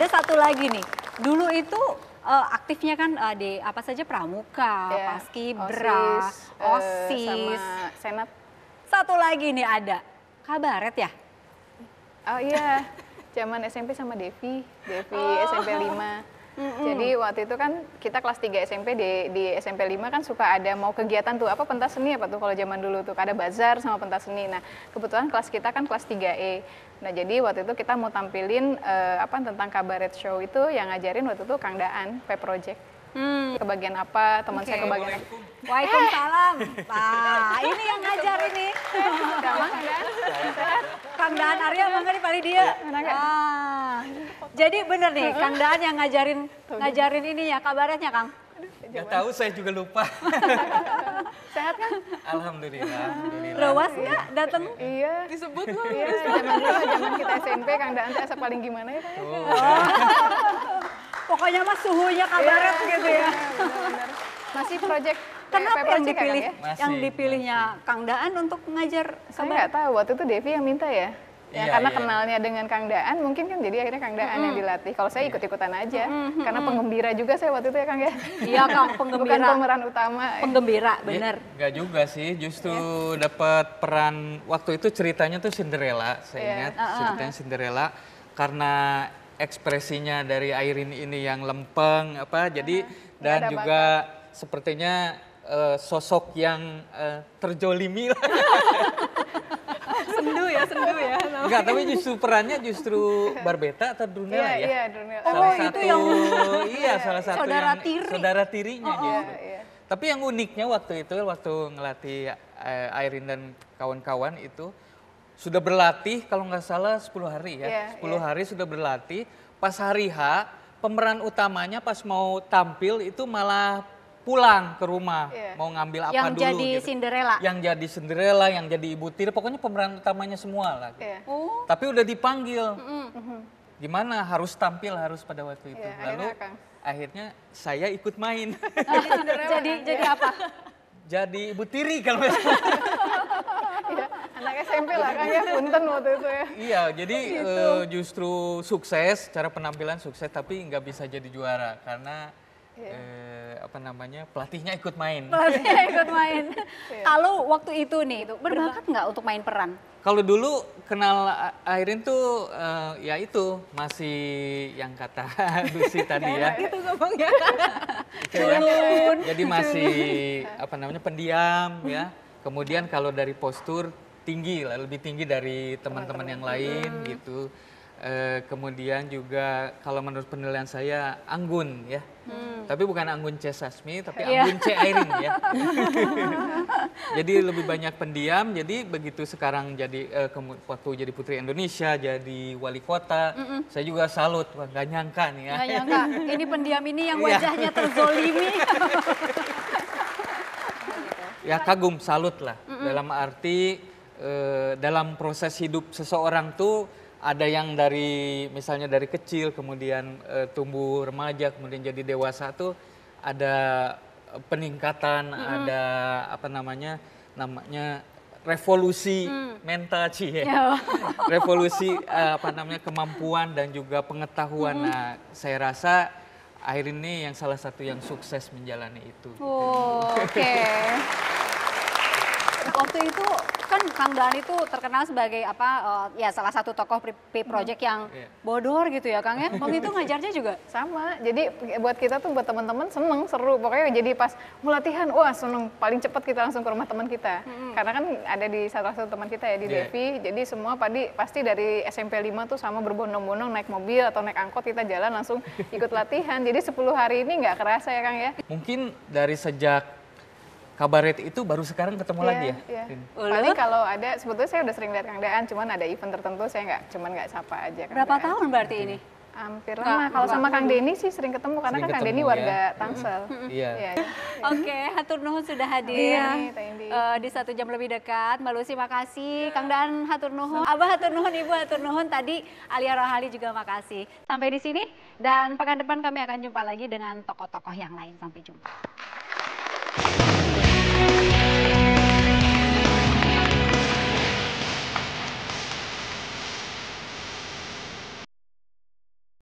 satu lagi nih. Dulu itu aktifnya kan di apa saja pramuka, paskibra, OSIS, sama senat. Satu lagi nih ada kabaret ya? Oh iya, zaman SMP sama Devi SMP 5. Jadi waktu itu kan kita kelas 3 SMP di SMP 5 kan suka ada mau kegiatan tuh, apa pentas seni apa tuh kalau zaman dulu tuh, ada bazar sama pentas seni. Nah kebetulan kelas kita kan kelas 3E. Nah jadi waktu itu kita mau tampilin tentang kabaret show itu, yang ngajarin waktu itu Kang Daan, P Project. Kebagian apa, teman saya kebagian apa. Waalaikumsalam. Nah, ini yang ngajar ini. Kang Daan Arya, bangga nih paling dia. Jadi bener nih, Kang Daan yang ngajarin ini ya, kabaretnya Kang? Gak tahu, saya juga lupa. Sehat kan? Alhamdulillah. Lewas nggak datang? Iya. Disebut loh. Iya, zaman kita SMP, Kang Daan asa paling gimana ya? Pokoknya mah suhunya kabaret gitu ya. Bener. Masih project. Kenapa yang dipilih, ya? dipilihnya Kang Daan untuk ngajar Saya nggak tahu, waktu itu Devi yang minta ya. Karena kenalnya dengan Kang Daan, mungkin kan jadi akhirnya Kang Daan yang dilatih. Kalau saya ikut-ikutan aja, karena penggembira juga saya waktu itu ya Kang ya. Iya Kang, penggembira. Bukan pemeran utama. Penggembira, bener. Enggak juga sih, justru dapat peran, waktu itu ceritanya tuh Cinderella, saya ingat ceritanya Cinderella. Karena ekspresinya dari Airin ini yang lempeng, jadi dan juga sepertinya sosok yang terjolimi lah. Sendu ya. Enggak, tapi justru perannya justru Barbeta atau Drunella ya? Iya, Drunella. Salah satu saudara yang tiri. saudara tirinya justru. Iya. Tapi yang uniknya waktu ngelatih Airin dan kawan-kawan itu sudah berlatih kalau nggak salah 10 hari ya. 10 hari sudah berlatih. Pas hari H, pemeran utamanya pas mau tampil itu malah pulang ke rumah, mau ngambil apa yang dulu jadi gitu. Cinderella. Yang jadi Cinderella, yang jadi ibu tiri, pokoknya pemeran utamanya semua lah. Gitu. Tapi udah dipanggil. Gimana? Harus tampil pada waktu itu. Lalu akhirnya saya ikut main. Jadi apa? Jadi ibu tiri kalau misalnya. Anak SMP lah kan ya, punten waktu itu ya. Iya, jadi justru sukses, cara penampilan sukses, tapi nggak bisa jadi juara karena pelatihnya ikut main. Kalau waktu itu nih, berbakat nggak untuk main peran? Kalau dulu kenal Airin tuh ya itu masih yang kata Lucy tadi ya. Itu ngomongnya. Jadi masih pendiam ya. Kemudian kalau dari postur tinggi lah, lebih tinggi dari teman-teman yang lain gitu. Kemudian juga kalau menurut penilaian saya anggun ya. Tapi bukan anggun C. Sasmi, tapi anggun C. Airin ya. Jadi lebih banyak pendiam, jadi begitu sekarang jadi waktu jadi Putri Indonesia, jadi wali kota, saya juga salut, nggak nyangka nih ya. Nggak nyangka, ini pendiam ini yang wajahnya terzolimi. Ya kagum, salut lah. Dalam arti dalam proses hidup seseorang tuh ada yang misalnya dari kecil, kemudian tumbuh remaja, kemudian jadi dewasa tuh ada peningkatan, ada namanya revolusi mental revolusi kemampuan dan juga pengetahuan. Nah, saya rasa Airin ini yang salah satu yang sukses menjalani itu. Oke. Waktu itu kan Kang Daan itu terkenal sebagai salah satu tokoh P Project yang bodor gitu ya Kang ya. Waktu itu ngajarnya juga sama. Jadi buat kita tuh, buat teman-teman seneng, seru. Pokoknya jadi pas mau latihan, wah seneng, paling cepat kita langsung ke rumah teman kita. Karena kan ada di salah satu teman kita ya di Devi. Jadi semua pasti dari SMP 5 tuh sama berbondong-bondong naik mobil atau naik angkot, kita jalan langsung ikut latihan. Jadi 10 hari ini nggak kerasa ya Kang ya. Mungkin dari sejak kabaret itu baru sekarang ketemu lagi ya? Iya. Paling kalau ada, sebetulnya saya udah sering lihat Kang Daan, cuman ada event tertentu saya nggak sapa aja. Berapa tahun berarti ini? Hampir lama. Kalau sama Kang Denny sih sering ketemu, karena kan Kang Denny warga Tangsel. Iya. Oke, hatur nuhun sudah hadir di 1 jam lebih dekat. Mbak Lucy makasih, Kang Daan hatur nuhun, Abah hatur nuhun, Ibu hatur nuhun, tadi Alia Rohali juga makasih. Sampai di sini, dan pekan depan kami akan jumpa lagi dengan tokoh-tokoh yang lain. Sampai jumpa.